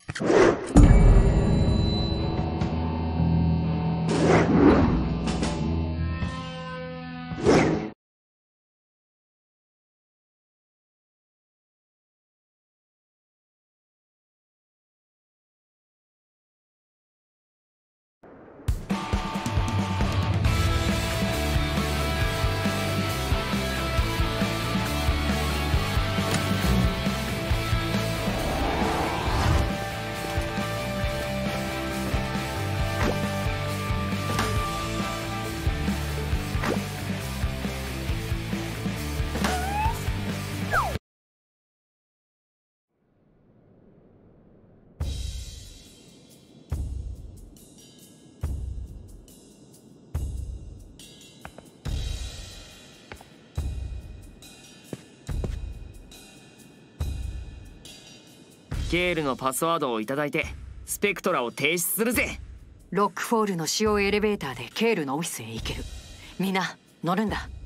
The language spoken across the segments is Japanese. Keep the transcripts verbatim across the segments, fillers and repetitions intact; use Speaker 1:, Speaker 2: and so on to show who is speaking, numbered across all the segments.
Speaker 1: ケールのパスワードをいただいてスペクトラを停止するぜ。
Speaker 2: ロックフォールの使用エレベーターでケールのオフィスへ行ける。みんな乗るんだ。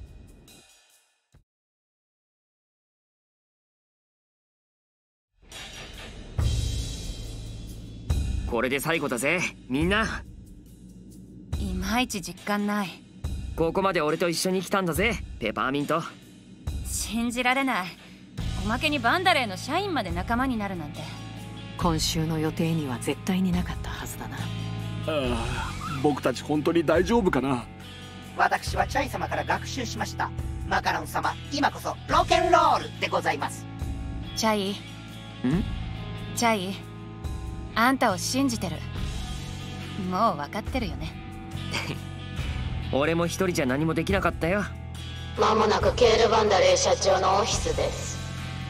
Speaker 1: これで最後だぜみんな。
Speaker 3: いまいち実感ない。
Speaker 1: ここまで俺と一緒に来たんだぜペパーミント。
Speaker 3: 信じられない。おまけにバンダレーの社員まで仲間になるなんて。
Speaker 2: 今週の予定には絶対になかったはずだな。あ
Speaker 4: あ、僕たち本当に大丈夫かな。
Speaker 5: 私はチャイ様から学習しました。マカロン様、今こそロケンロールでございます。
Speaker 3: チャイ。んチャイ、あんたを信じてる。もう分かってるよね。
Speaker 1: 俺も一人じゃ何もできなかったよ。
Speaker 6: 間もなくケール・バンダレー社長のオフィスです。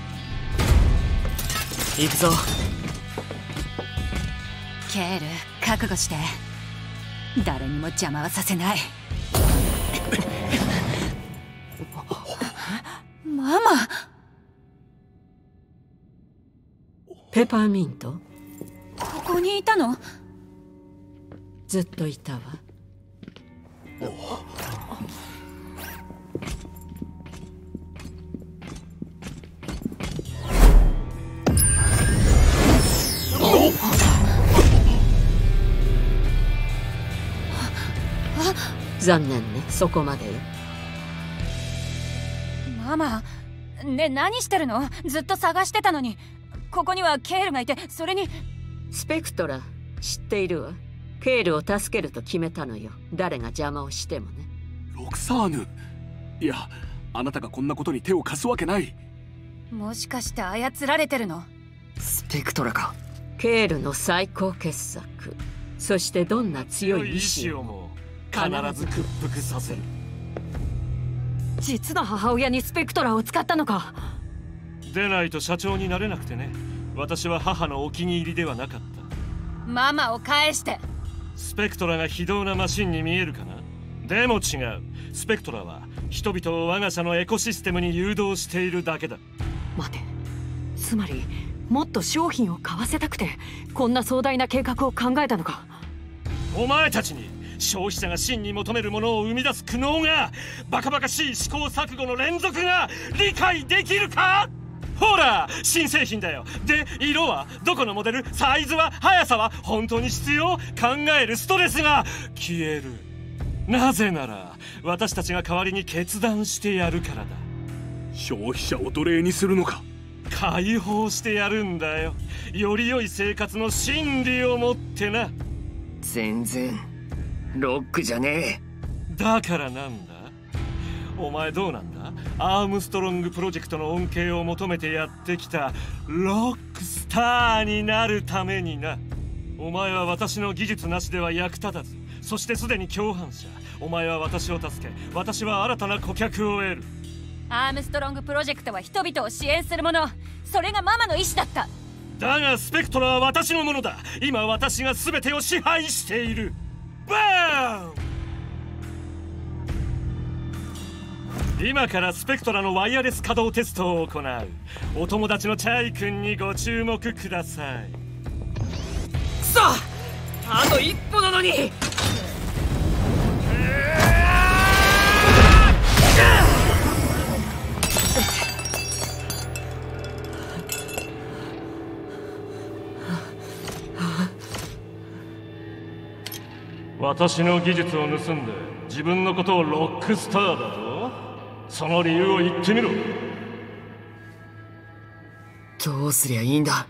Speaker 1: 行くぞ。
Speaker 3: ケール、覚悟して。誰にも邪魔はさせない。ママ。
Speaker 7: ペパーミント、
Speaker 3: ここにいたの？
Speaker 7: ずっといたわ。残念ね、そこまでよ。
Speaker 3: ママ、ね、何してるの？ずっと探してたのに。ここにはケールがいて、それに
Speaker 7: スペクトラ、知っているわ。ケールを助けると決めたのよ。誰が邪魔をしてもね。
Speaker 4: ロクサーヌ、いや、あなたがこんなことに手を貸すわけない。
Speaker 3: もしかして操られてるの？
Speaker 1: スペクトラか。
Speaker 7: ケールの最高傑作、そしてどんな強い意志をも
Speaker 8: 必ず屈服させる。
Speaker 2: 実の母親にスペクトラを使ったのか。
Speaker 8: でないと社長になれなくてね。私は母のお気に入りではなかった。
Speaker 3: ママを返して。
Speaker 8: スペクトラが非道なマシンに見えるかな。でも違う。スペクトラは人々を我が社のエコシステムに誘導しているだけだ。
Speaker 2: 待て、つまりもっと商品を買わせたくてこんな壮大な計画を考えたのか。
Speaker 8: お前たちに消費者が真に求めるものを生み出す苦悩が、バカバカしい試行錯誤の連続が理解できるか。ほら、新製品だよ。で、色はどこのモデル、サイズは、速さは、本当に必要？考えるストレスが消える。なぜなら私たちが代わりに決断してやるからだ。
Speaker 4: 消費者を奴隷にするのか。
Speaker 8: 解放してやるんだよ。より良い生活の真理を持ってな。
Speaker 1: 全然ロックじゃね
Speaker 8: え。だからなんだ。お前どうなんだ。アームストロングプロジェクトの恩恵を求めてやってきたロックスターになるためにな。お前は私の技術なしでは役立たず、そしてすでに共犯者。お前は私を助け、私は新たな顧客を得る。
Speaker 3: アームストロングプロジェクトは人々を支援するもの。それがママの意思だった。
Speaker 8: だがスペクトラは私のものだ。今私が全てを支配している。バーン。今からスペクトラのワイヤレス稼働テストを行う。お友達のチャイ君にご注目ください。
Speaker 1: くそ、あと一歩なのに。
Speaker 8: 私の技術を盗んで自分のことをロックスターだと？その理由を言ってみろ。
Speaker 1: どうすりゃいいんだ。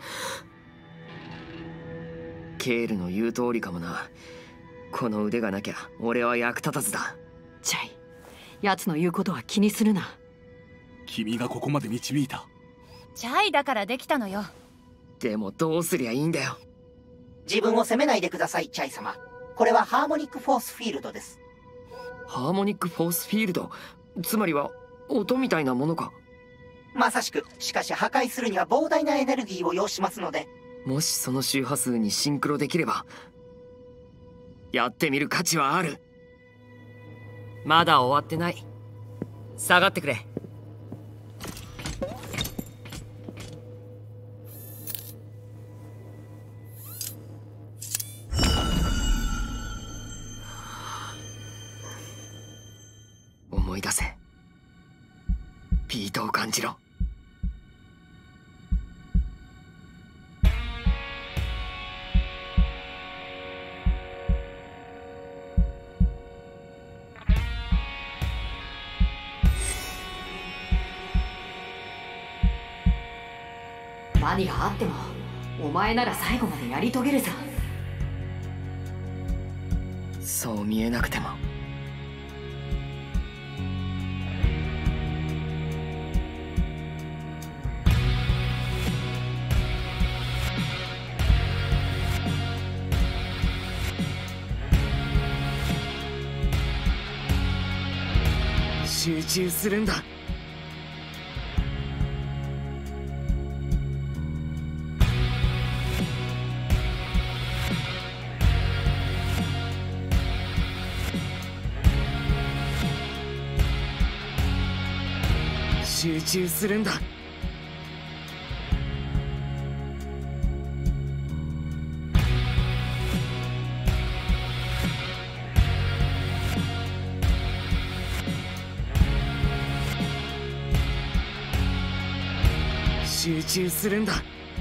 Speaker 1: ケールの言う通りかもな。この腕がなきゃ俺は役立たずだ。
Speaker 2: チャイ、奴の言うことは気にするな。
Speaker 4: 君がここまで導いた。
Speaker 3: チャイだからできたのよ。
Speaker 1: でもどうすりゃいいんだよ。
Speaker 5: 自分を責めないでください、チャイ様。これはハーモニックフォースフィールドです。
Speaker 1: ハーモニックフォースフィールド、つまりは音みたいなものか。
Speaker 5: まさしく。しかし破壊するには膨大なエネルギーを要しますので、
Speaker 1: もしその周波数にシンクロできればやってみる価値はある。まだ終わってない。下がってくれ。思い出せ。ビートを感じろ。
Speaker 2: 何があってもお前なら最後までやり遂げるさ。
Speaker 1: そう見えなくても。集中するんだ。集中するんだ。集中するんだ。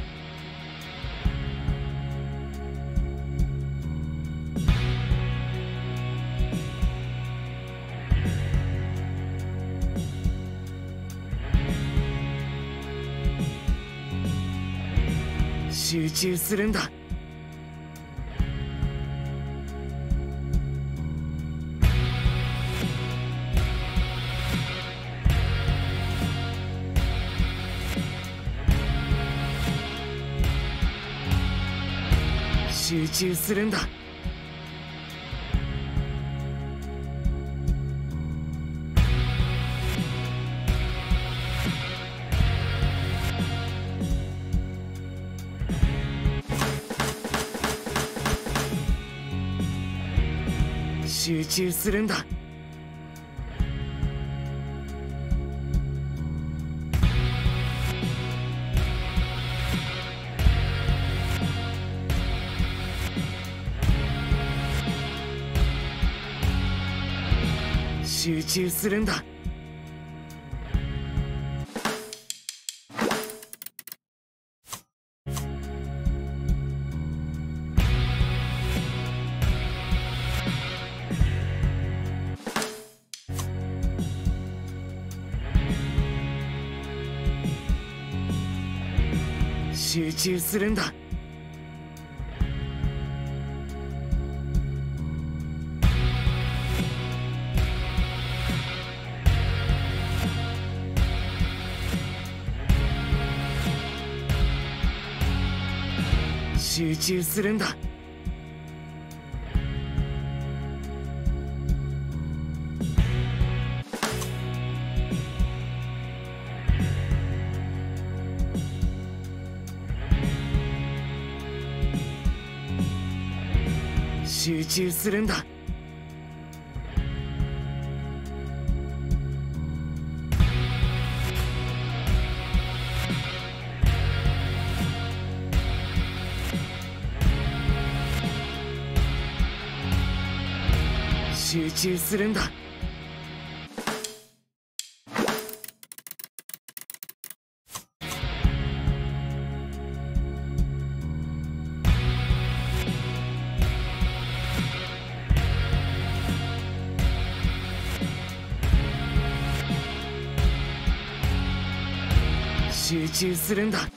Speaker 1: 集中するんだ。集中するんだ。集中するんだ。集中するんだ。集中するんだ。集中するんだ。集中するんだ。集中するんだ。 集中するんだ。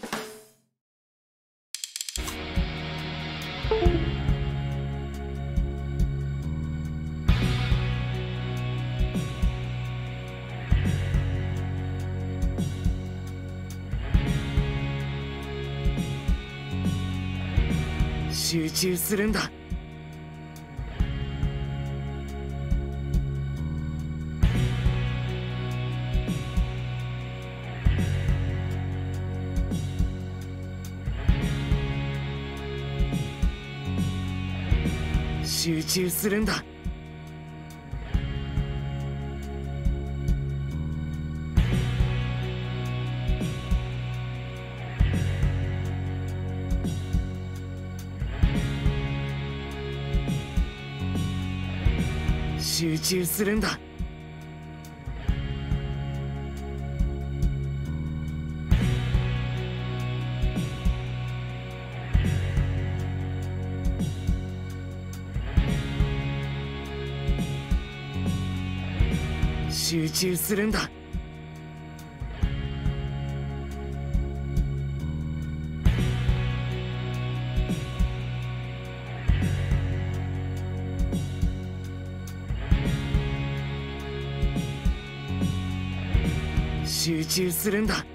Speaker 1: 集中するんだ。集中するんだ。集中するんだ。集中するんだ。集中するんだ。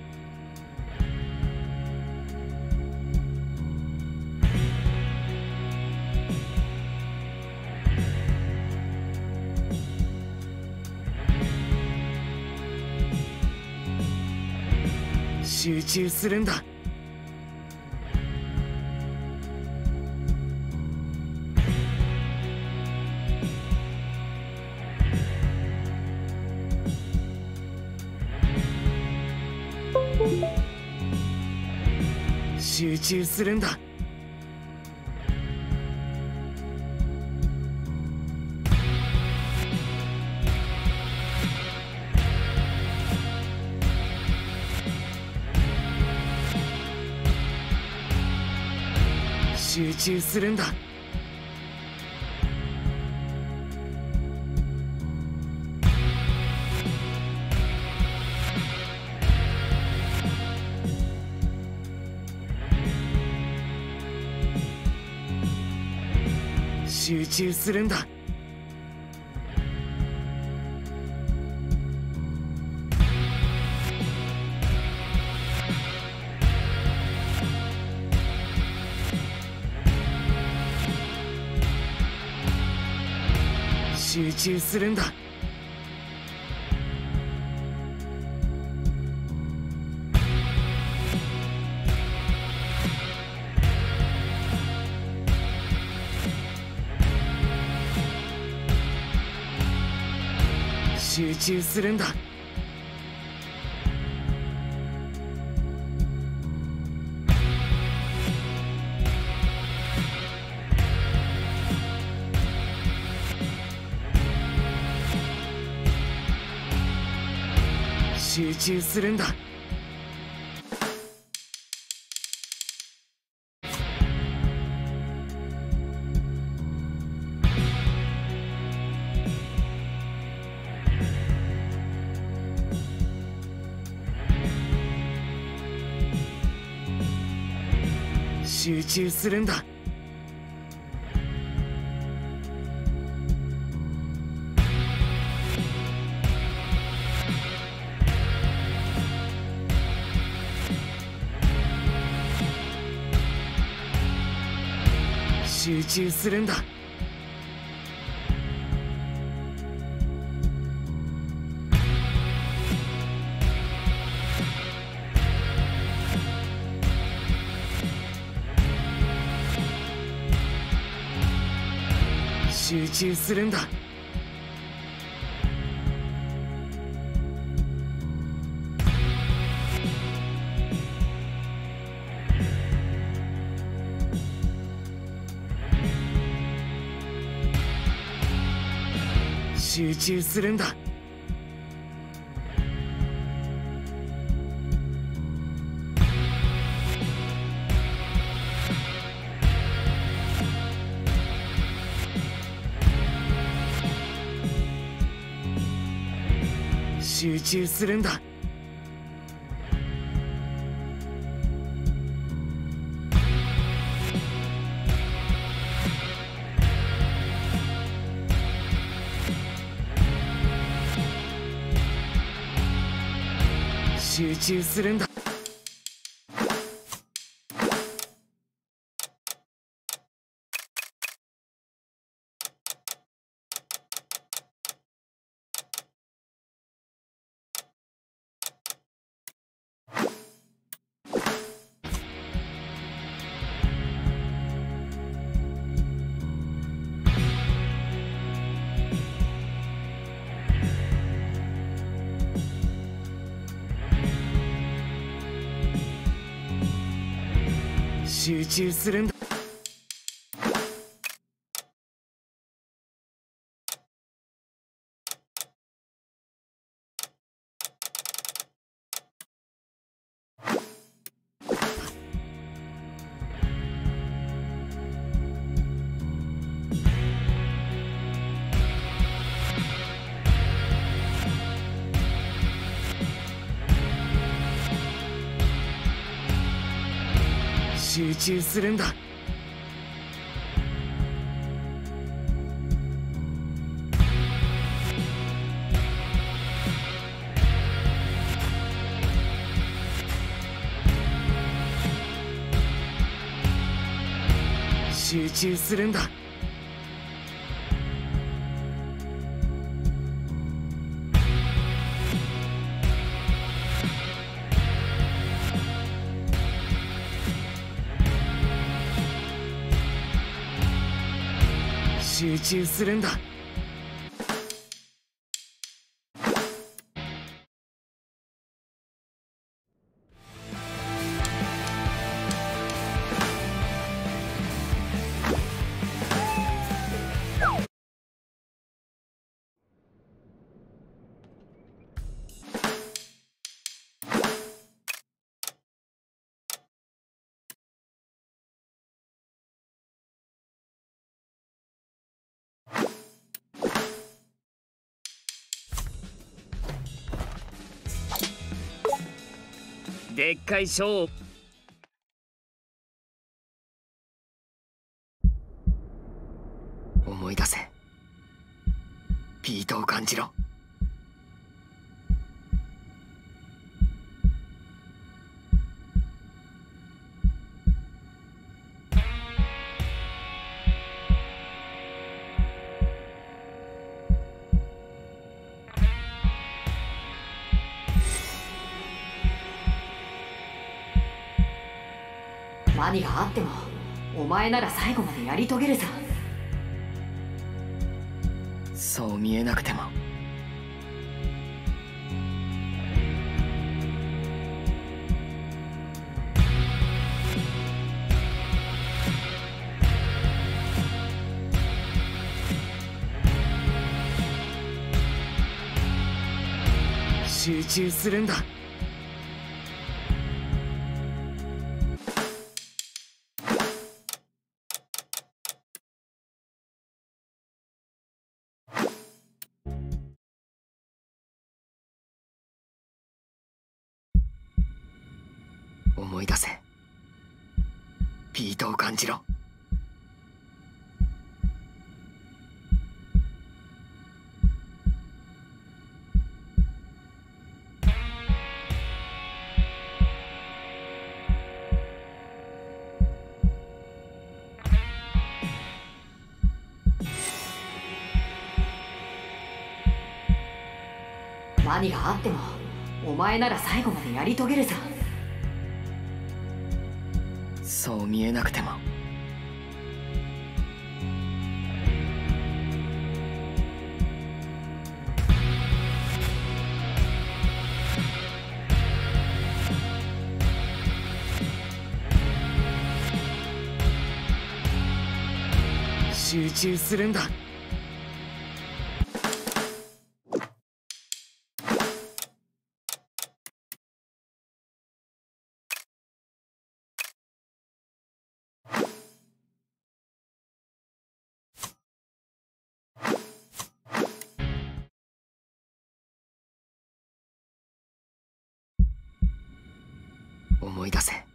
Speaker 1: 集中するんだ。集中するんだ。集中するんだ。集中するんだ。集中するんだ。集中するんだ。集中するんだ。集中するんだ。集中するんだ。集中するんだ。集中するんだ。集中するんだ。 集中するんだ。集中するんだ。集中するんだ。集中するんだ。集中するんだ。でっかい賞。思い出せ。ピートを感じろ。
Speaker 2: 何があってもお前なら最後までやり遂げるぞ。
Speaker 1: そう見えなくても。集中するんだ。思い出せ。ピートを感じろ。
Speaker 2: 何があってもお前なら最後までやり遂げるぞ。
Speaker 1: そう見えなくても。集中するんだ。思い出せ。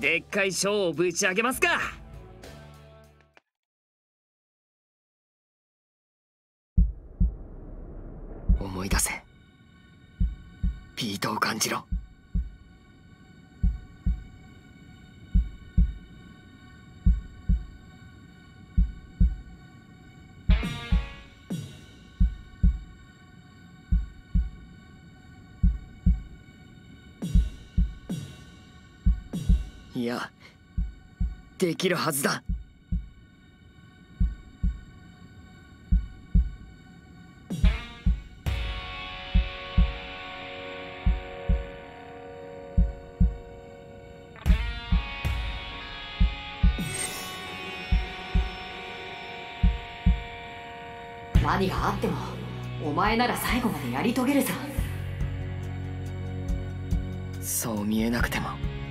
Speaker 1: でっかいショーをぶち上げますか。思い出せ、ビートを感じろ。いや、できるはずだ。
Speaker 2: 何があってもお前なら最後までやり遂げるさ。
Speaker 1: そう見えなくても。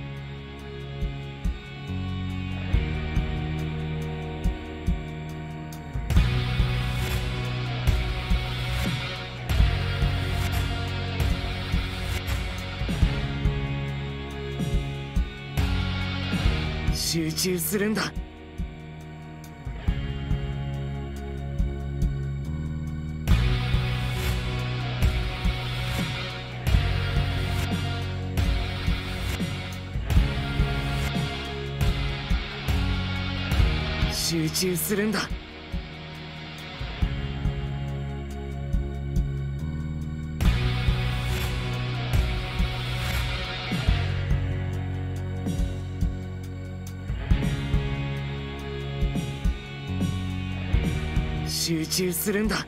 Speaker 1: 集中するんだ。集中するんだ。集中するんだ。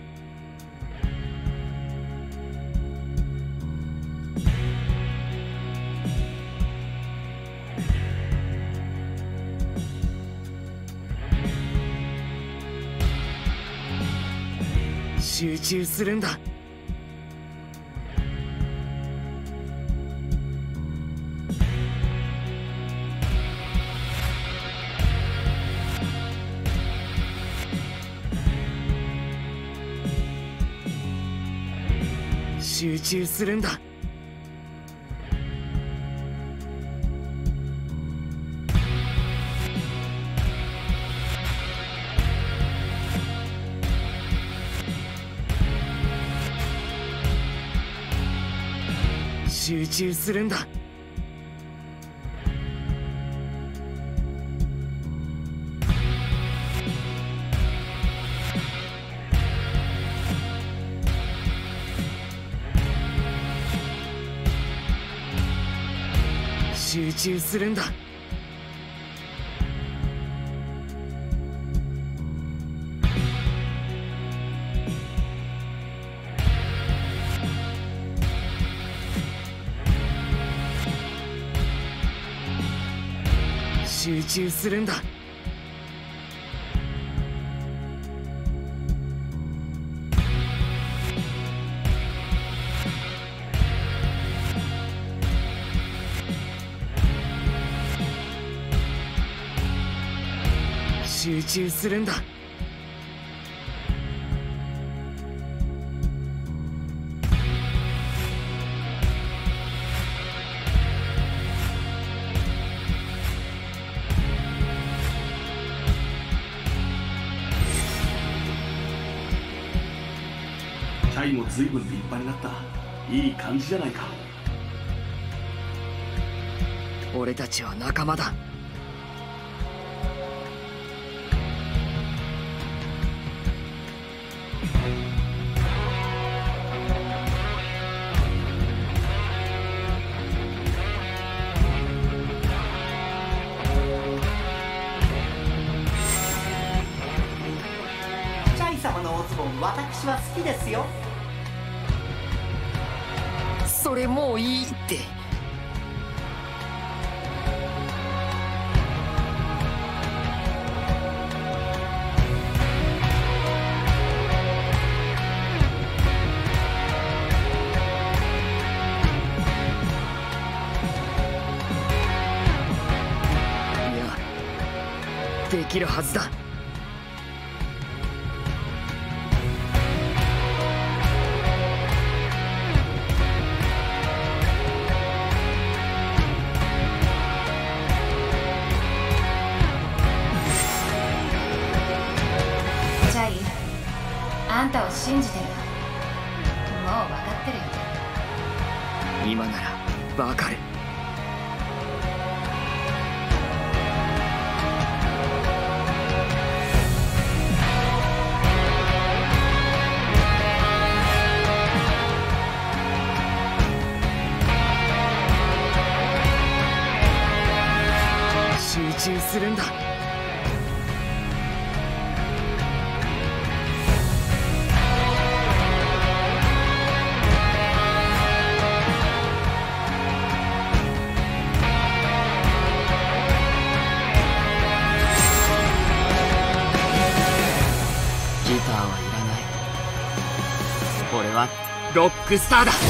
Speaker 1: 集中するんだ。集中するんだ。集中するんだ。集中するんだ。集中するんだ。集中するんだ。
Speaker 4: チャイも随分立派になった。いい感じじゃないか。
Speaker 1: 俺たちは仲間だ。
Speaker 5: チャイ様のおズボン、私は好きですよ。
Speaker 1: それもういいって。いや、できるはずだ。
Speaker 3: んたを信じてる。もう分かってるよ。
Speaker 1: 今ならわかる。集中するんだ。ギターはいらない。俺はロックスターだ。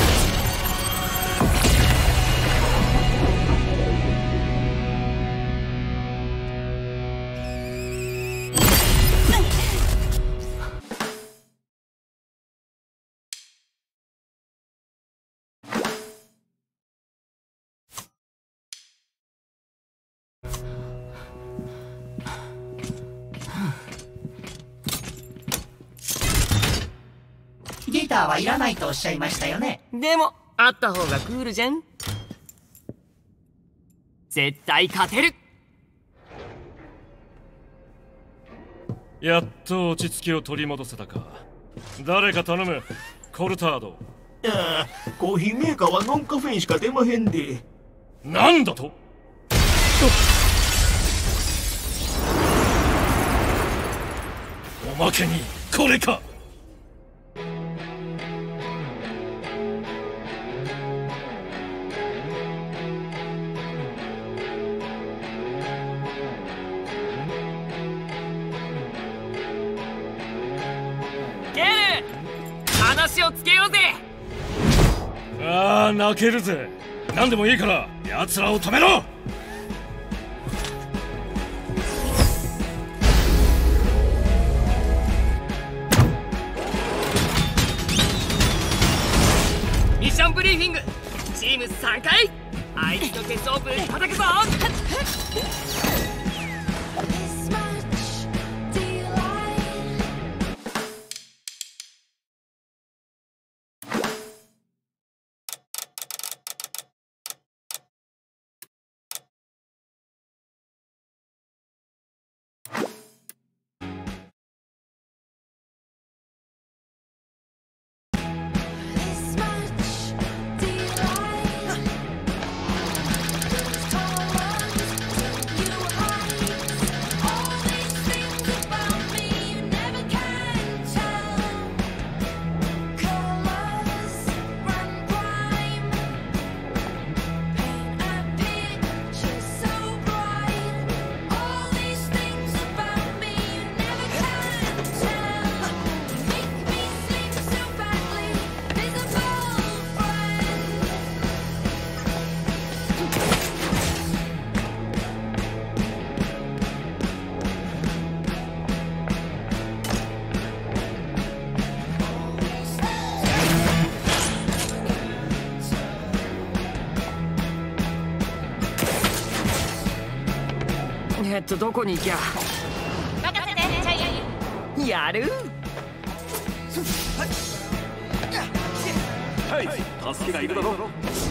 Speaker 5: ギターはいらないとおっしゃいましたよね。
Speaker 1: でもあった方がクールじゃん。絶対勝てる。
Speaker 8: やっと落ち着きを取り戻せたか。誰か頼む。コルタード。
Speaker 9: ああ、コーヒーメーカーはノンカフェインしか出まへんで。
Speaker 8: なんだと。おまけにこれか。
Speaker 1: 話をつけようぜ。
Speaker 8: ああ、泣けるぜ。何でもいいから奴らを止めろ。
Speaker 1: ミッションブリーフィング。チームさんかい。あいつの決勝部叩くぞ。えっとどこに行きゃ。
Speaker 3: 任せて、ジャイアン。
Speaker 1: やる。
Speaker 4: はい、助けがいるだろ。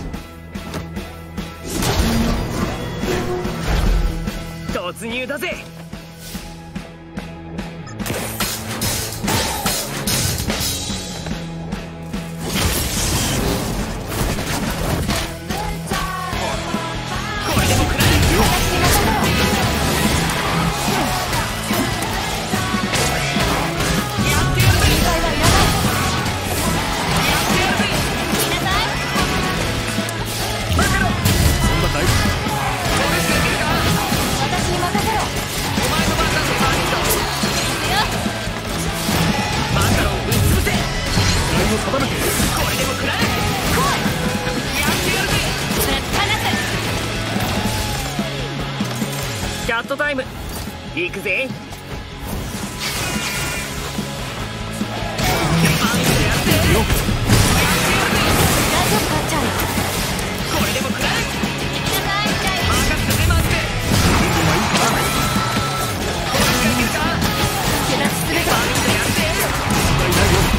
Speaker 1: 突入だぜ。キャットタイム行くぜ。これでも食らう。
Speaker 4: い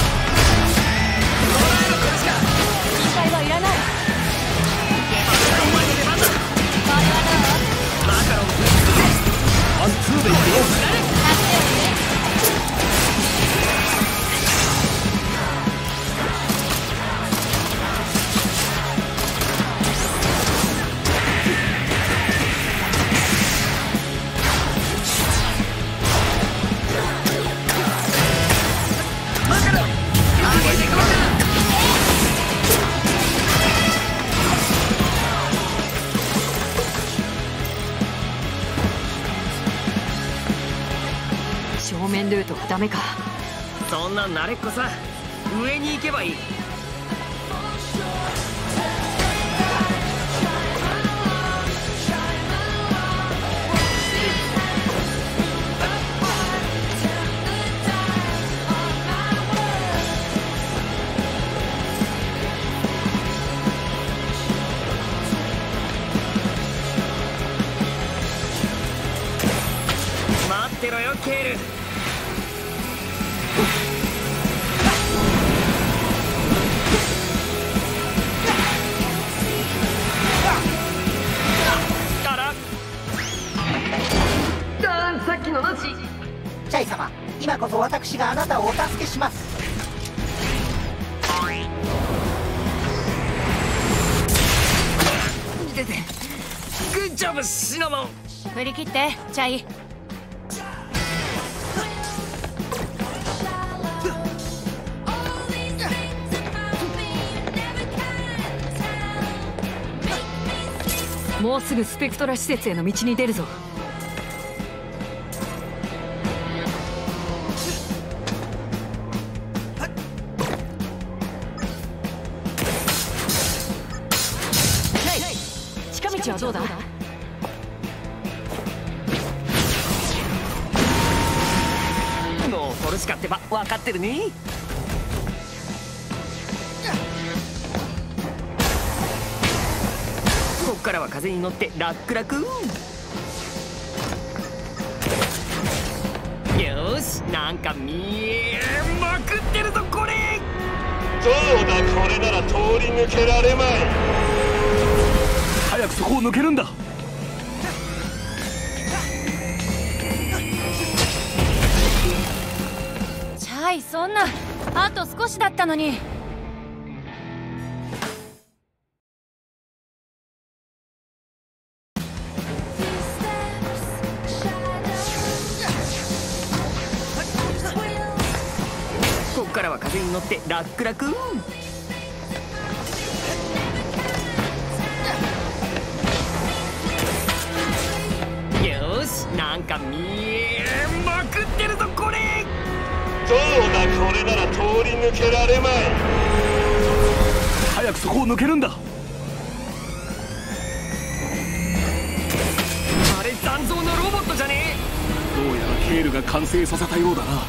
Speaker 2: 正面ルートはダメか。
Speaker 1: そんなん慣れっこさ。上に行けばいい。待ってろよケール。さっきのなし。
Speaker 5: チャイ様、今こそ私があなたをお助けします。
Speaker 1: 出て。グッジョブシナモン。
Speaker 3: 振り切ってチャイ。
Speaker 2: もうすぐスペクトラ施設への道に出るぞ。近道はどうだ？
Speaker 1: もうフォルシカってば分かってるね。こっからは風に乗ってラックラク。よーし、なんか見えまくってるぞこれ。
Speaker 8: どうだこれなら通り抜けられまい。
Speaker 4: 早くそこを抜けるんだ。
Speaker 3: チャイ、そんなあと少しだったのに。
Speaker 1: こっからは風に乗ってラックラク。よーし、なんか見えまくってるぞこれ。
Speaker 8: どうだこれなら通り抜けられまい。
Speaker 4: 早くそこを抜けるんだ。
Speaker 1: あれ残像のロボットじゃねえ。
Speaker 4: どうやらケールが完成させたようだな。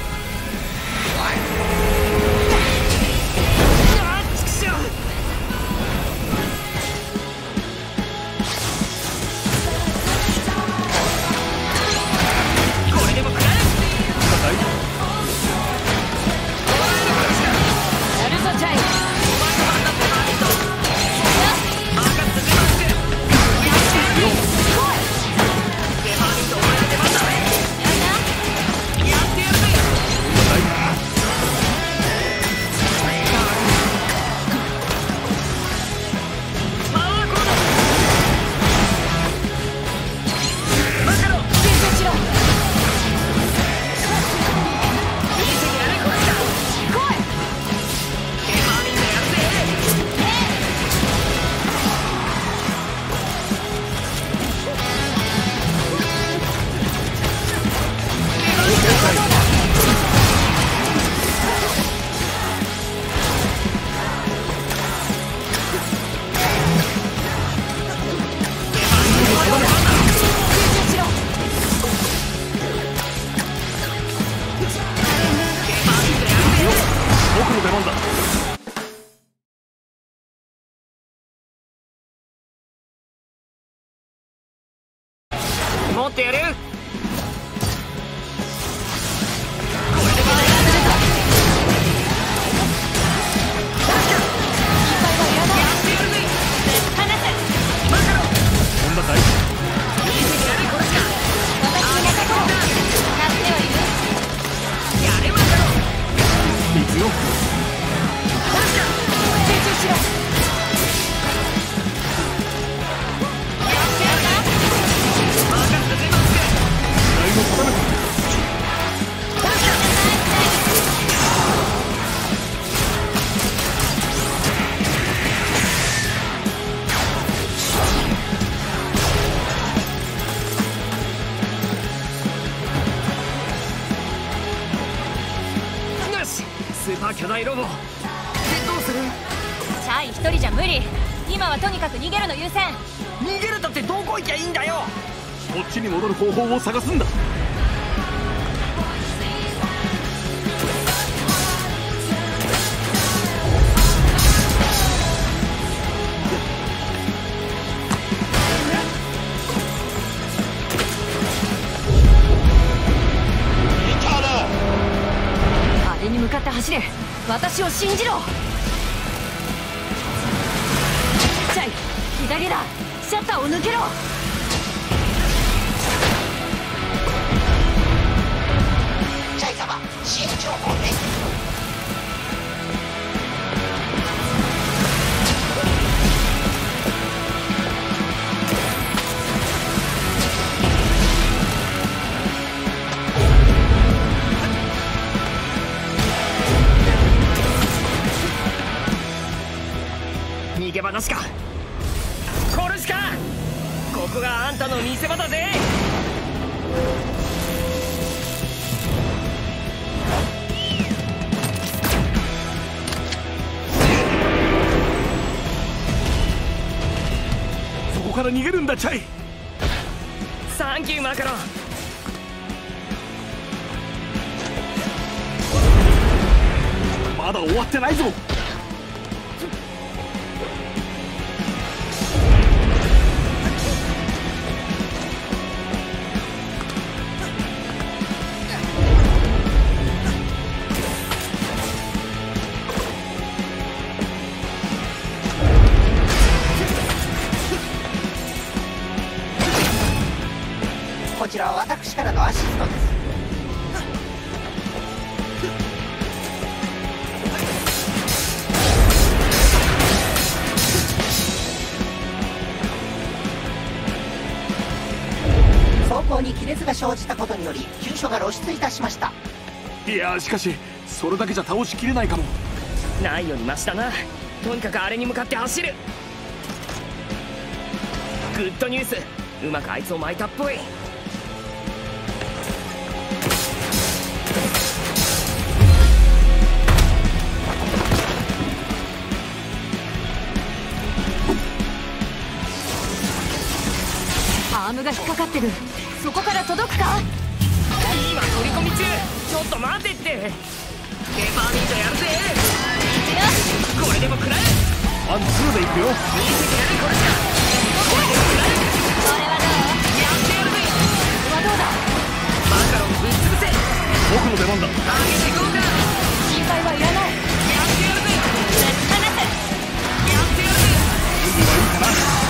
Speaker 1: もっとやる。
Speaker 3: 任せてます。
Speaker 1: ーパー巨大ロボでどうする？
Speaker 3: チャイ一人じゃ無理。今はとにかく逃げるの優先。
Speaker 1: 逃げるだってどこ行きゃいいんだよ。
Speaker 4: こっちに戻る方法を探すんだ。
Speaker 2: あれに向かって走れ。私を信じろ。チャイ、左だ。シャッターを抜けろ。
Speaker 5: チャイ様、支援情報です。
Speaker 1: 逃げ話か。コルシカ、ここがあんたの見せ場だぜ。
Speaker 4: そこから逃げるんだチャイ。
Speaker 1: サンキューマカロン。
Speaker 4: まだ終わってないぞ。
Speaker 5: こちらは私からのアシストです。走行に亀裂が生じたことにより急所が露出いたしました。
Speaker 4: いやしかしそれだけじゃ倒しきれないかも。
Speaker 1: ないよりマシだな。とにかくあれに向かって走る。グッドニュース、うまくあいつを巻いたっぽい。
Speaker 2: アームが引っかかってる。そこから届くか？
Speaker 1: 今取り込み中。ちょっと待ってって。ペーパーミントやるぜ。これでも食らえ。
Speaker 4: ワンツーでいくよ。
Speaker 1: 見せてやる。これしかこれでも食らえ。
Speaker 3: これはどう？
Speaker 1: やってやるぜ。
Speaker 2: はどうだ？
Speaker 1: マカロンぶっ潰せ。
Speaker 4: 僕の出番だ。
Speaker 1: 上げていこうか。
Speaker 2: 心配はいらない。
Speaker 1: やってやるぜ。
Speaker 3: ぶっ放す。
Speaker 1: やってやるぜ。
Speaker 4: 準備はいいかな。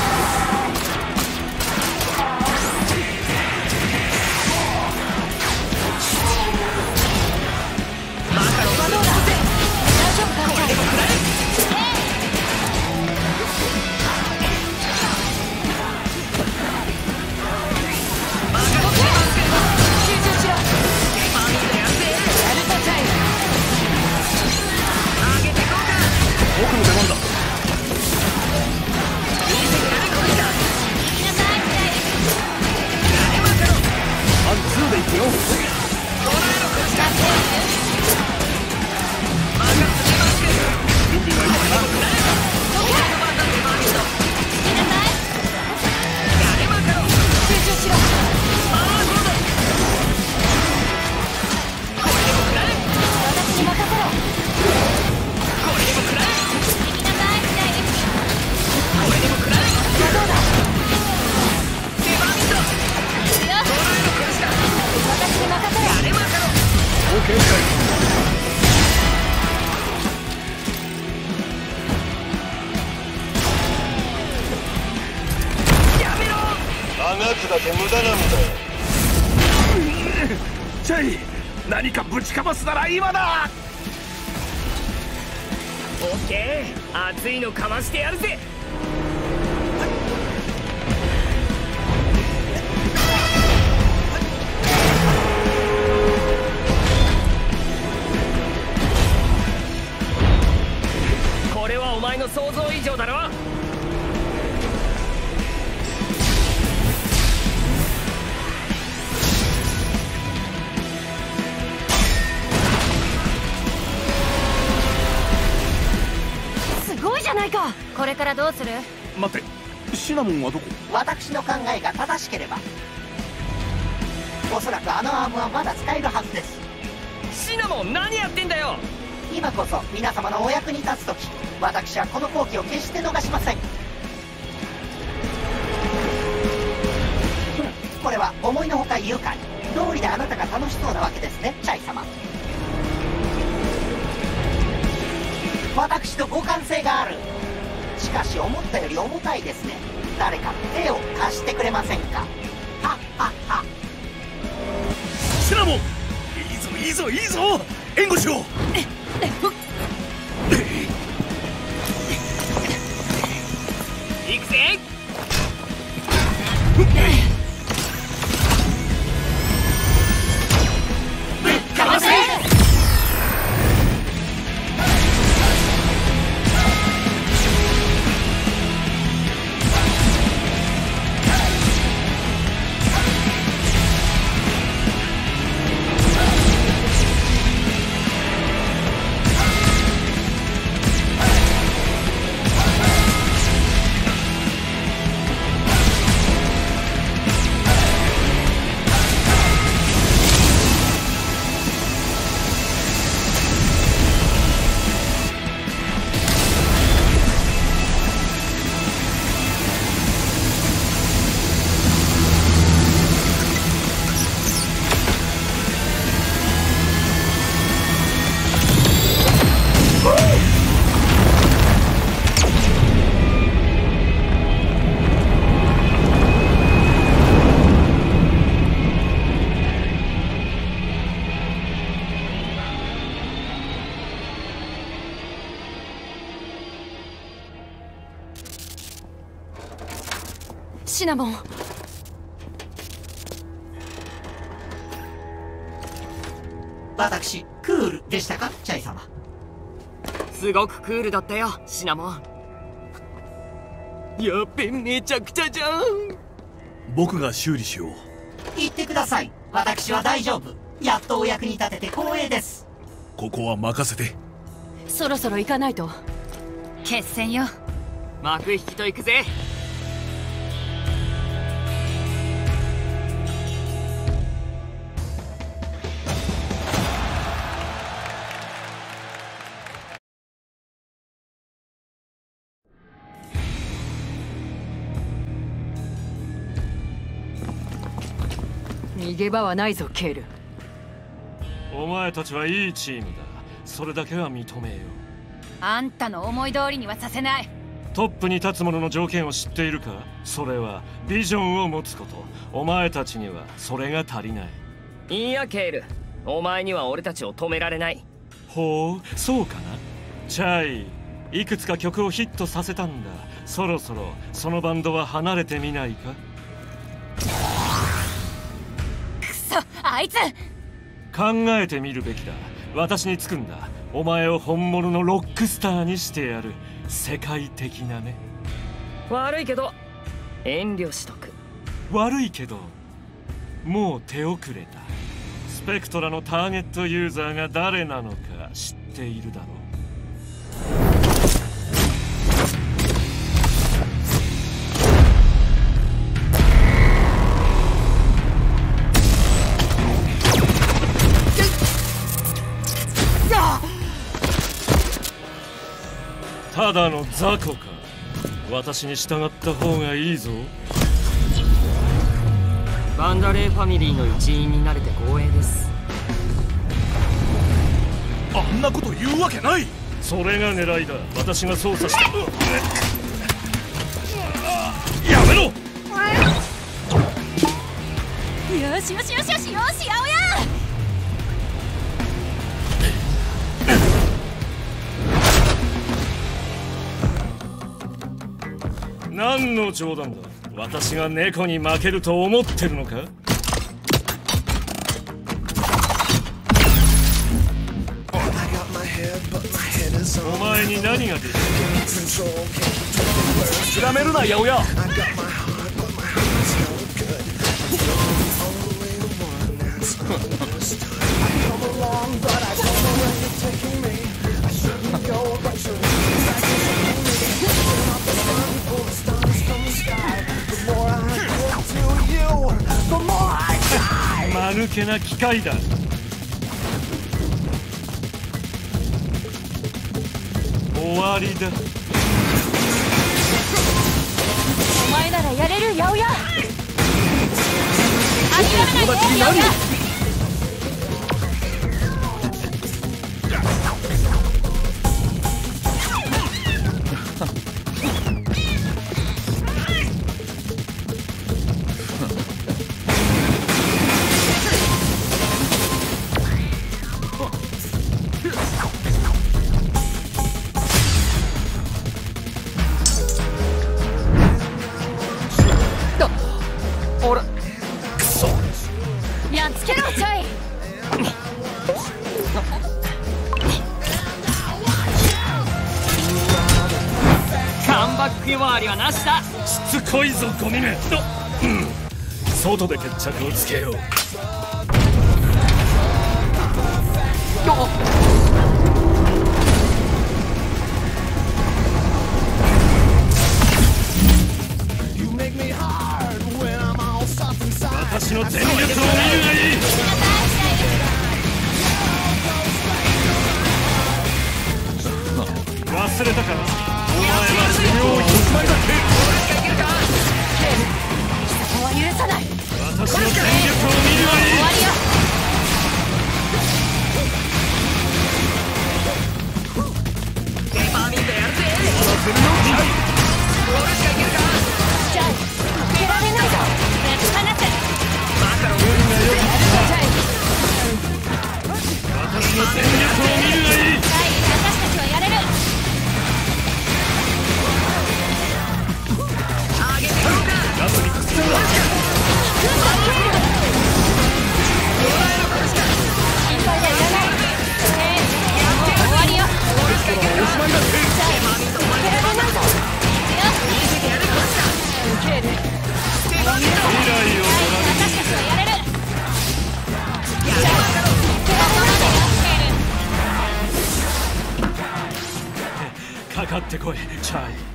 Speaker 4: チャイ、何かぶちかますなら今だ。
Speaker 1: オッケー、熱いのかましてやるぜ。これはお前の想像以上だろ。
Speaker 2: ゃないか。
Speaker 3: これからどうする？
Speaker 4: 待って、シナモンはどこ？
Speaker 5: 私の考えが正しければおそらくあのアームはまだ使えるはずです。
Speaker 1: シナモン、何やってんだよ。
Speaker 5: 今こそ皆様のお役に立つ時、私はこの好機を決して逃しません。これは思いのほか愉快。道理であなたが楽しそうなわけですね、チャイ様。私と互換性がある。しかし思ったより重たいですね。誰か手を貸してくれませんか。はっはっは。
Speaker 4: シナモン、いいぞいいぞいいぞ、援護しよう。
Speaker 1: 行くぜ。
Speaker 3: かわせ。
Speaker 2: シナモン。
Speaker 5: 私クールでしたか、チャイ様。
Speaker 1: すごくクールだったよ、シナモン。やっべ、めちゃくちゃじゃん。
Speaker 4: 僕が修理しよう。
Speaker 5: 言ってください。私は大丈夫。やっとお役に立てて光栄です。
Speaker 4: ここは任せて。
Speaker 2: そろそろ行かないと。
Speaker 3: 決戦よ。
Speaker 1: 幕引きと行くぜ。
Speaker 2: 逃げ場はないぞ、ケール。
Speaker 8: お前たちはいいチームだ。それだけは認めよう。
Speaker 3: あんたの思い通りにはさせない。
Speaker 8: トップに立つ者の条件を知っているか？それはビジョンを持つこと。お前たちにはそれが足りない。
Speaker 1: いやケール、お前には俺たちを止められない。
Speaker 8: ほう、そうかな。チャイ、いくつか曲をヒットさせたんだ。そろそろそのバンドは離れてみないか？
Speaker 3: くそ、あいつ。
Speaker 8: 考えてみるべきだ。私につくんだ。お前を本物のロックスターにしてやる。世界的なね。
Speaker 1: 悪いけど遠慮しとく。
Speaker 8: 悪いけどもう手遅れた。スペクトラのターゲットユーザーが誰なのか知っているだろう。ただの雑魚か。私に従った方がいいぞ。
Speaker 1: バンダレーファミリーの一員になれて光栄です。
Speaker 4: あんなこと言うわけない。
Speaker 8: それが狙いだ。私が操作した。
Speaker 4: やめろ。
Speaker 3: よしよしよしよしよし、青や。
Speaker 8: 何の冗談だ。私が猫に負けると思ってるのか？お前に何ができる？
Speaker 4: 諦めるな、八百屋。
Speaker 8: けな機械だ。終わりだ。
Speaker 2: お前ならやれる、八百屋。諦めないで、八百屋。やっつけろ、チャイ。
Speaker 1: カムバック呼ばわりはなしだ。
Speaker 8: しつこいぞゴミめ。外で決着をつけよう。私の全力を見るがいい。忘れたかな。お前は寿命を一枚だけ。
Speaker 2: そこは許さない。
Speaker 8: 私の全力を見るがいい。
Speaker 2: 終わりよ。ペーパーミントやるぜ。チャイ、負けられないぞ。離せ。
Speaker 8: 私の全力を見るがいい。
Speaker 2: 私たちはやれる。
Speaker 8: ラストにくっつくんだ。
Speaker 2: 心配はいらない。もう終わりよ。
Speaker 8: おしまいだって。
Speaker 2: 負けられないぞ。ケール、
Speaker 8: 未来をご覧に。
Speaker 2: 私たちはやれる。
Speaker 8: かかってこい、チャイ。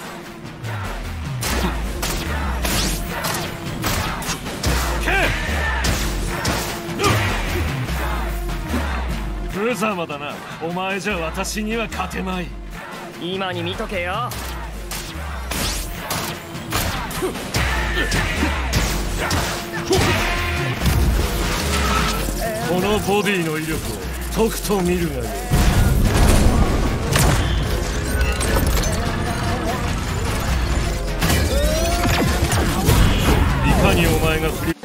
Speaker 8: 無様だな。お前じゃ私には勝てまい。
Speaker 1: 今に見とけよ。
Speaker 8: このボディの威力をとくと見るがよい。いかにお前が振り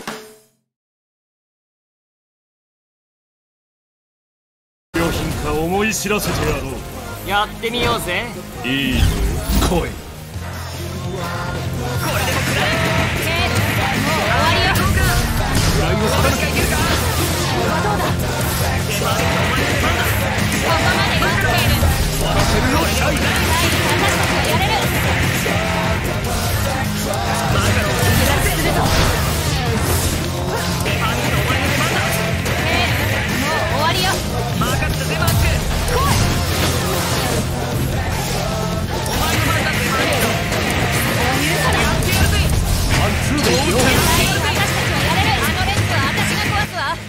Speaker 8: 良品か思い知らせてやろう。
Speaker 1: やってみようぜ。
Speaker 8: いいぞ、来い。
Speaker 2: これでもくらえ。もう終わりよ。
Speaker 8: フライを定めていけるか。
Speaker 2: これはどうだ。ここまでよ、ケール。
Speaker 8: 終わらせるよ、チャイ。
Speaker 2: 私たちはやれる。マカロンを下らせるぞ。ケール、もう終わりよ。マーカットゼマーク。来い。お前の番だ、ゼマーク。許さない。やってやるぜ。
Speaker 8: ワンツーでいいよ。
Speaker 2: 私たちはやれる。あのレンズは私が壊すわ。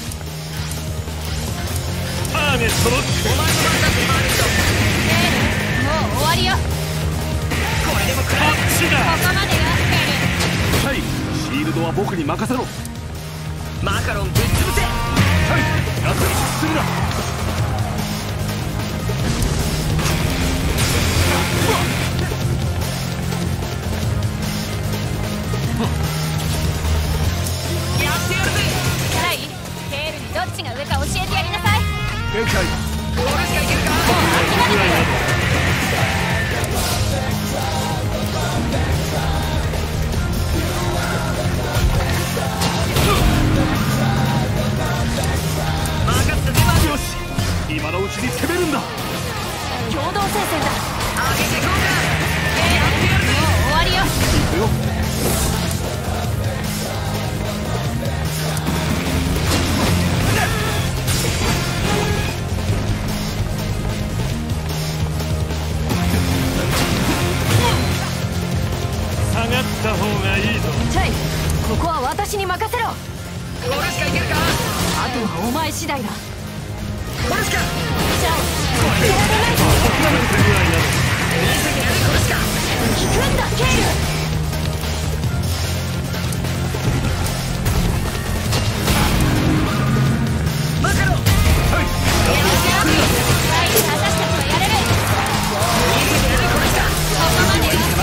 Speaker 8: ターゲットロック。
Speaker 2: お前の番だ、ゼマーク。ケール、もう終わりよ。これでもくらえ。
Speaker 8: こっちだ。
Speaker 2: ここまでよ、ケール。
Speaker 4: はい、シールドは僕に任せろ。
Speaker 2: マカロンぶっ潰せ。
Speaker 4: はい、ラストに進むな。
Speaker 2: やってやるぜ。チャイ、ケールにどっちが上か教えてやりなさい。
Speaker 4: 了解。
Speaker 2: 俺しかいけるか。もう諦めて。
Speaker 4: よし、今のうちに攻めるんだ。
Speaker 2: 共同戦線だ。上げてこうか。ケール、もう終わりよ。
Speaker 4: いくよ。
Speaker 8: 下がった方がいいぞ。
Speaker 2: チャイ、ここは私に任せろ。
Speaker 10: 俺しかいけるか。
Speaker 2: はお前次第だ。
Speaker 1: これしか
Speaker 2: じゃあこれやらないと
Speaker 8: 諦めてるぐらいなの。
Speaker 1: これしか
Speaker 2: 効くんだケイル。
Speaker 1: マカロン。はい
Speaker 3: 私たちはやれる。
Speaker 1: これしか
Speaker 3: ここまでよケイル。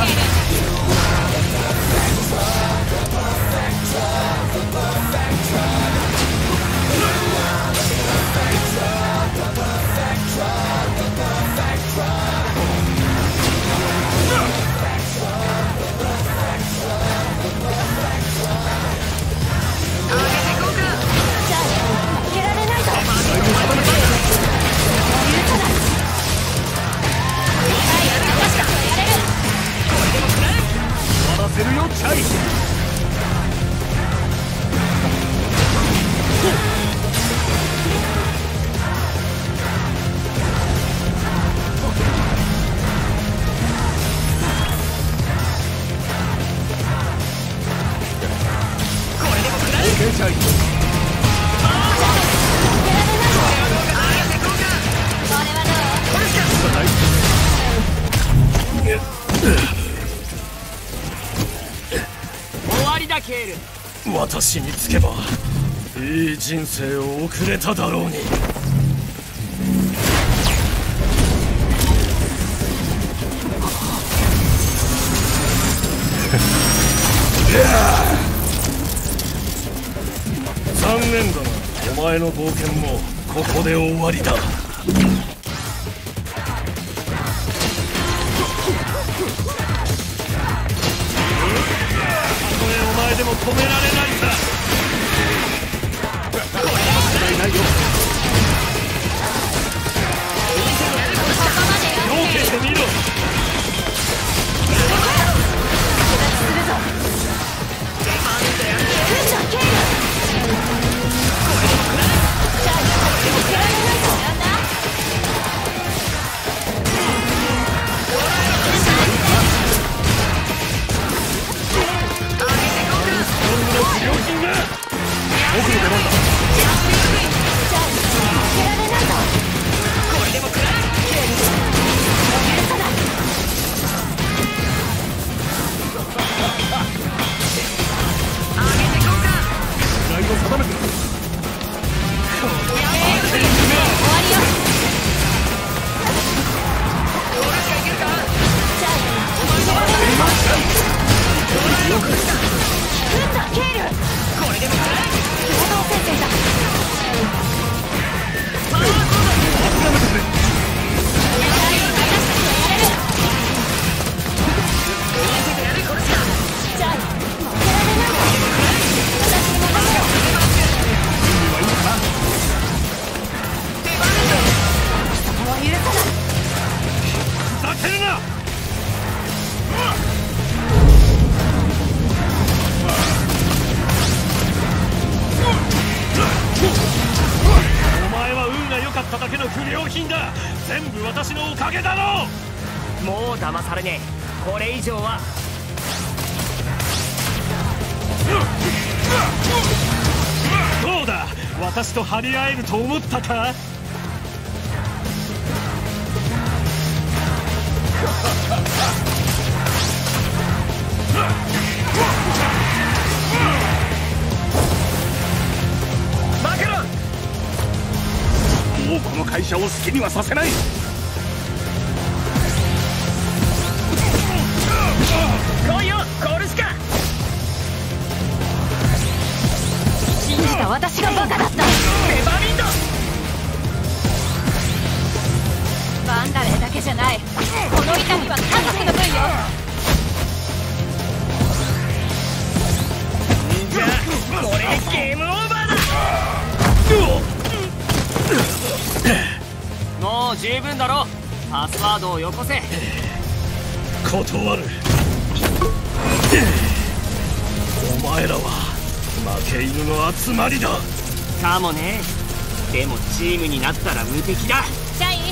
Speaker 4: せるよチャイ。
Speaker 1: これでも食らう。
Speaker 4: オーケーチャイ。
Speaker 1: 終わりだケール。
Speaker 8: 私につけばいい人生を送れただろうに。残念だな。お前の冒険もここで終わりだ。たとえお前でも止められないんだ。
Speaker 4: ないよ。
Speaker 8: よけてみろ。僕の出番だ。全部私のおかげだろう。
Speaker 1: もう騙されねえ。これ以上は
Speaker 8: どうだ、私と張り合えると思ったか。
Speaker 1: マカロン、
Speaker 4: もうこの会社を好きにはさせない。
Speaker 1: 来いよコルシカ。
Speaker 2: 信じた私がバカだった。
Speaker 1: ペパーミント。
Speaker 3: バンダレーだけじゃない、この痛みは家族の分よ。
Speaker 1: じゃあこれでゲームオーバーだ。もう十分だろ。パスワードをよこせ。
Speaker 8: 断る。お前らは負け犬の集まりだ。
Speaker 1: かもね。でもチームになったら無敵だ。
Speaker 3: チャイ、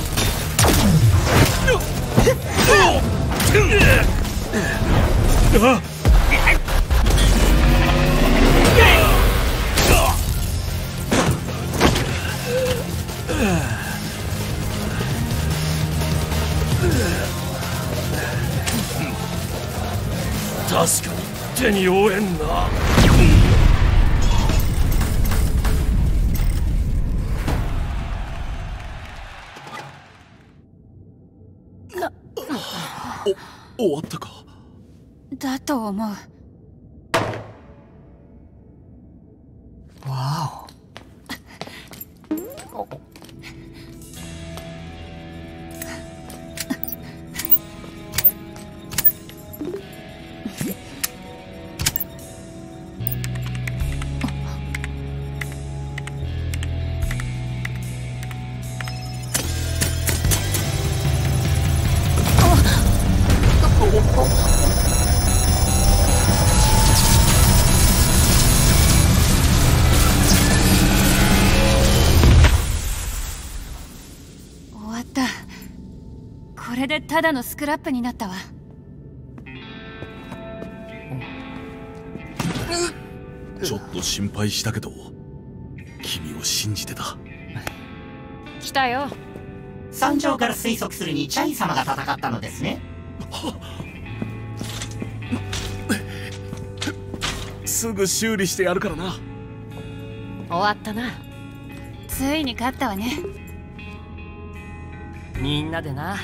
Speaker 8: あっ、 確かに手に負えんな。
Speaker 4: お終わったか。
Speaker 3: だと思う。
Speaker 5: わお。
Speaker 3: 終わった。これでただのスクラップになったわ。
Speaker 4: ちょっと心配したけど君を信じてた。
Speaker 2: 来たよ。
Speaker 5: 山上から推測するにチャイ様が戦ったのですね。
Speaker 4: すぐ修理してやるからな。
Speaker 2: 終わったな。
Speaker 3: ついに勝ったわね。
Speaker 1: みんなでな。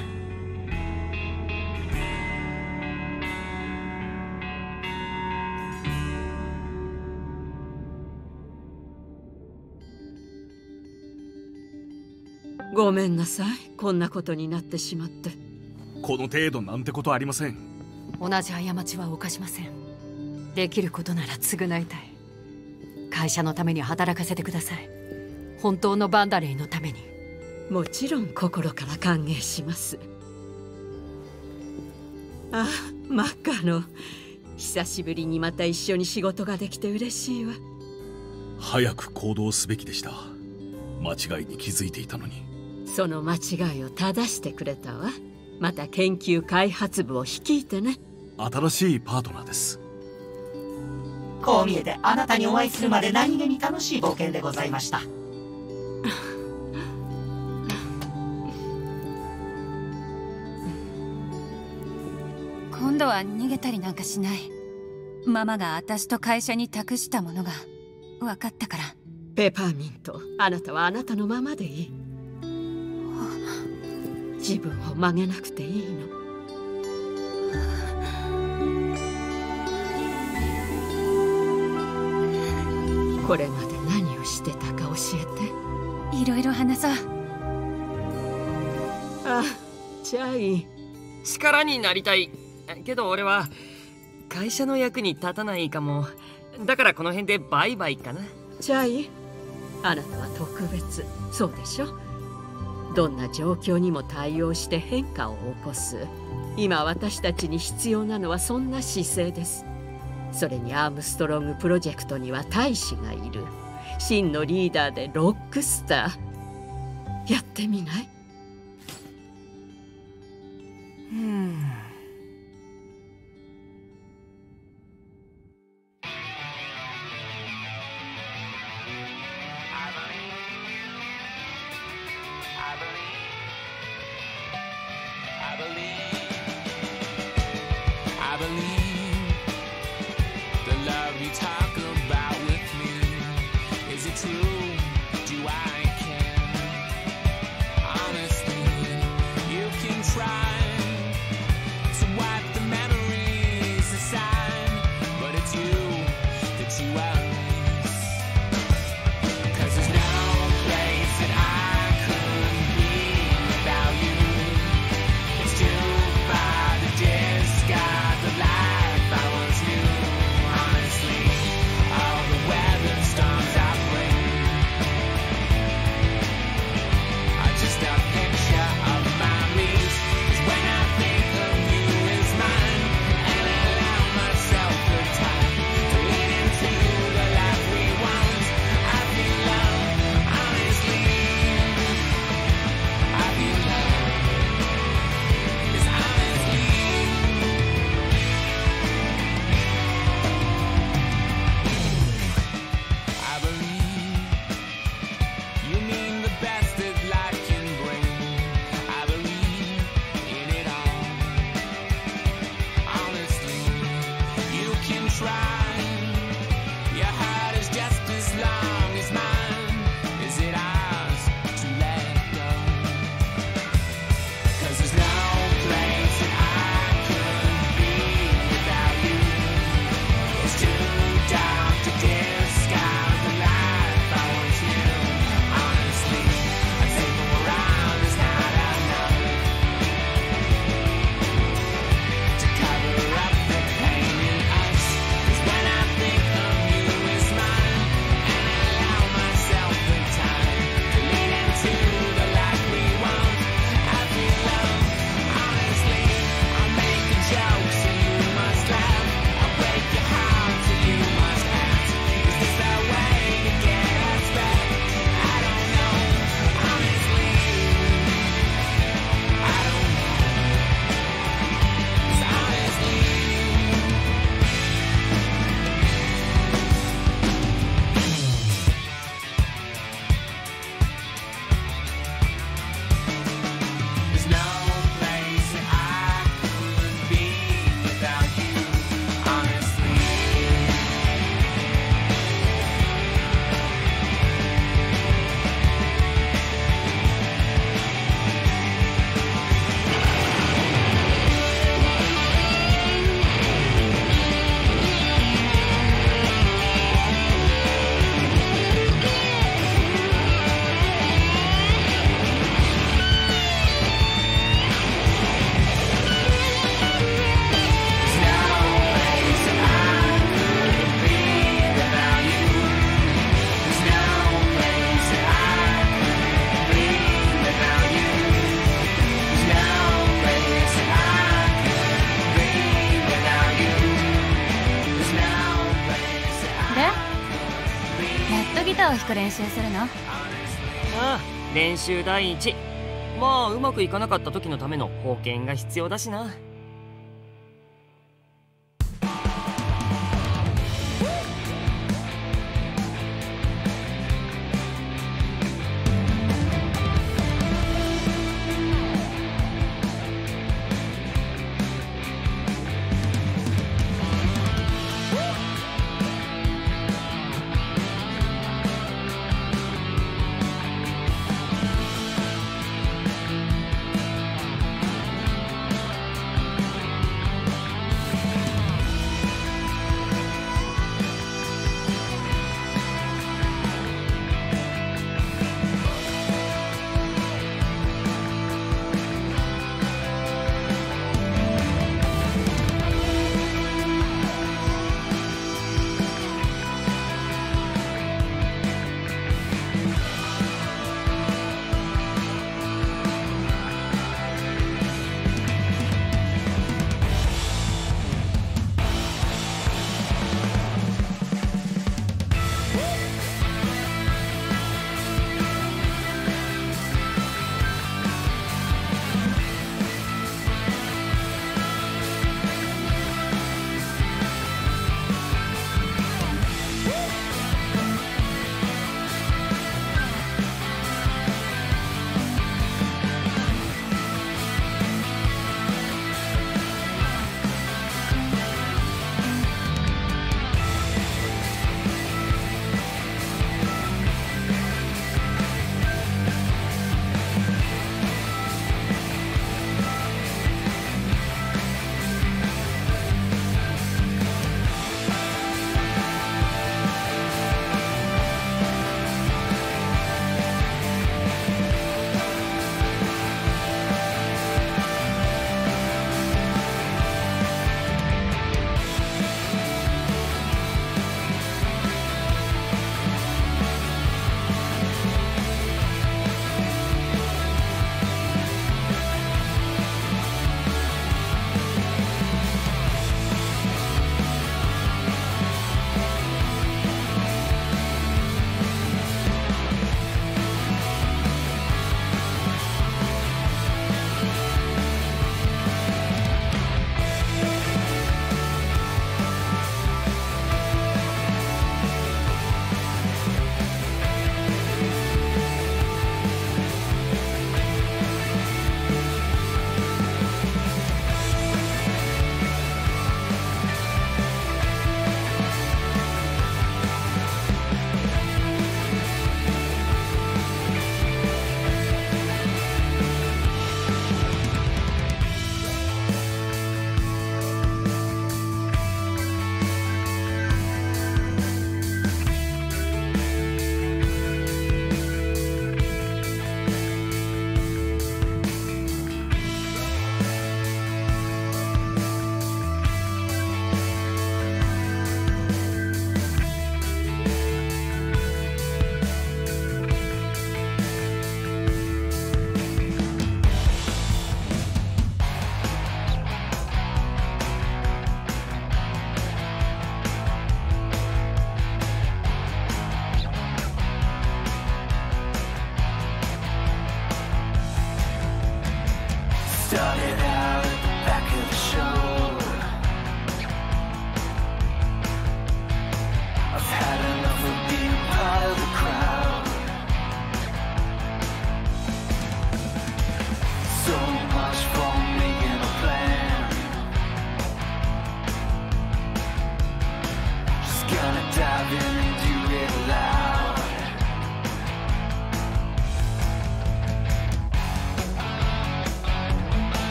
Speaker 7: ごめんなさい、こんなことになってしまって。
Speaker 4: この程度なんてことありません。
Speaker 2: 同じ過ちは犯しません。できることなら償いたい。会社のために働かせてください。本当のバンダレイのために。
Speaker 7: もちろん心から歓迎します。あ、マカロ、久しぶりにまた一緒に仕事ができて嬉しいわ。
Speaker 4: 早く行動すべきでした。間違いに気づいていたのに。
Speaker 7: その間違いを正してくれたわ。また研究開発部を率いてね。
Speaker 4: 新しいパートナーです。
Speaker 5: こう見えてあなたにお会いするまで何気に楽しい冒険でございました。
Speaker 3: 今度は逃げたりなんかしない。ママが私と会社に託したものが分かったから。
Speaker 7: ペパーミント、あなたはあなたのままでいい。自分を曲げなくていいの。これまで何をしてたか教え
Speaker 3: て。いろいろ話そう。
Speaker 7: あ、チャイ。
Speaker 1: 力になりたいけど俺は会社の役に立たないかも。だからこの辺でバイバイかな。
Speaker 7: チャイ、あなたは特別。そうでしょ。どんな状況にも対応して変化を起こす。今私たちに必要なのはそんな姿勢です。それにアームストロングプロジェクトには大使がいる。真のリーダーでロックスター。やってみない？
Speaker 5: うん。
Speaker 10: Just a picture of my niece.
Speaker 3: 練習するの？
Speaker 1: ああ、練習第一。まあうまくいかなかった時のための保険が必要だしな。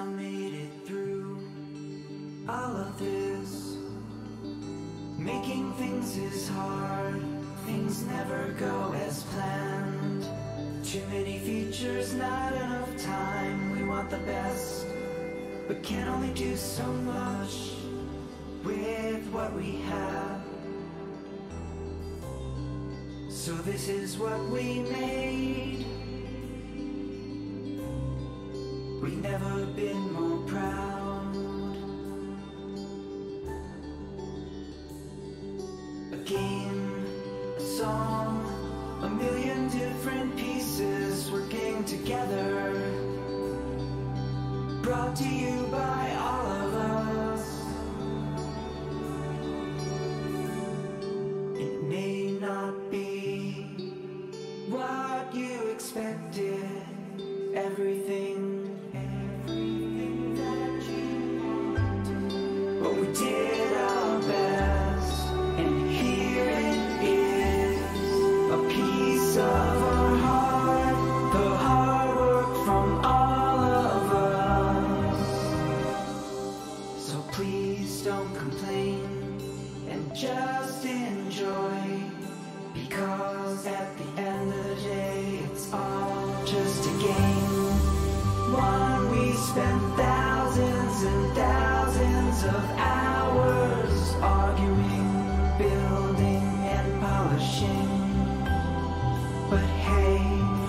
Speaker 10: made it through all of this. Making things is hard, things never go as planned. Too many features, not enough time. We want the best, but can only do so much with what we have. So this is what we made. We've never been more proud. A game, a song, a million different pieces working together. Brought to you by all of us. It may not be what you expected. Everything, everything that you wanted. But we did our best, and here it is, a piece of our heart, the hard work from all of us. So please don't complain, and just enjoy, because at the end of the day, it's all just a game. One we spent thousands and thousands of hours arguing, building and polishing. But hey,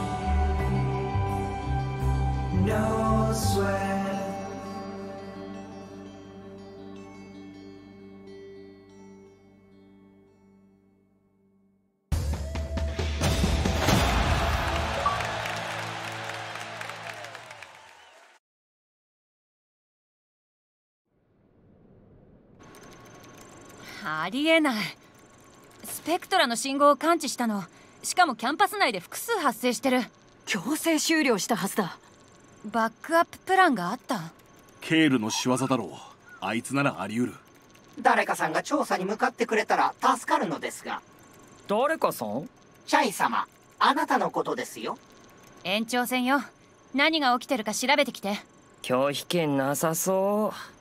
Speaker 10: no sweat.
Speaker 3: ありえない。スペクトラの信号を感知したの。しかもキャンパス内で複数発生してる。
Speaker 2: 強制終了したはずだ。
Speaker 3: バックアッププランがあった。
Speaker 4: ケールの仕業だろう。あいつならあり得る。
Speaker 5: 誰かさんが調査に向かってくれたら助かるのですが。
Speaker 1: 誰かさん？
Speaker 5: チャイ様、あなたのことですよ。
Speaker 3: 延長戦よ。何が起きてるか調べてきて。
Speaker 1: 拒否権なさそう。